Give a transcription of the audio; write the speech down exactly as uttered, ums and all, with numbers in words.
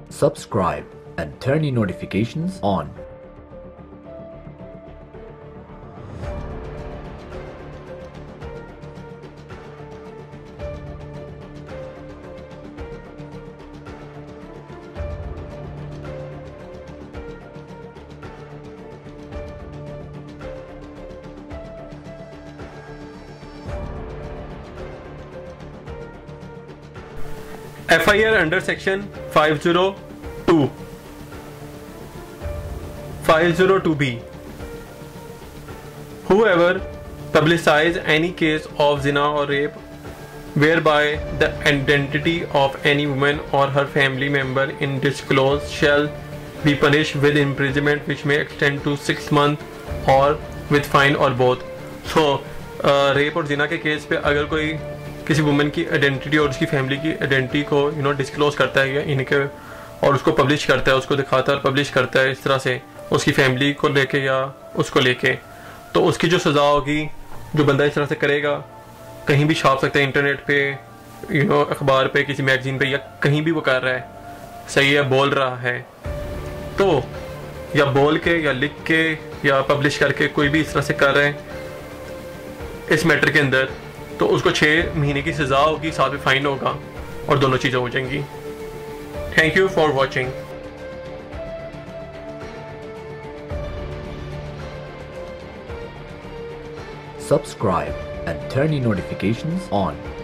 Subscribe and turn your notifications on. F I R under section five oh two five oh two B. Whoever publicize any case of zina or rape whereby the identity of any woman or her family member is disclosed shall be punished with imprisonment which may extend to six months or with fine or both. So uh, rape और zina के case पे अगर कोई किसी women की identity और उसकी family की आइडेंटिटी को यू नो डिस्क्लोज करता है या इनके और उसको पब्लिश करता है, उसको दिखाता है और पब्लिश करता है इस तरह से उसकी फैमिली को लेके या उसको लेके, तो उसकी जो सज़ा होगी, जो बंदा इस तरह से करेगा, कहीं भी छाप सकता है इंटरनेट पे, यू नो अखबार पे, किसी मैगजीन पे या कहीं भी वो कर रहा है, सही है, बोल रहा है, तो या बोल के या लिख के या पब्लिश करके कोई भी इस तरह से कर रहे हैं इस मैटर के अंदर, तो उसको छः महीने की सज़ा होगी, साथ में फाइन होगा और दोनों चीज़ें हो जाएंगी। Thank you for watching. Subscribe and turn your notifications on.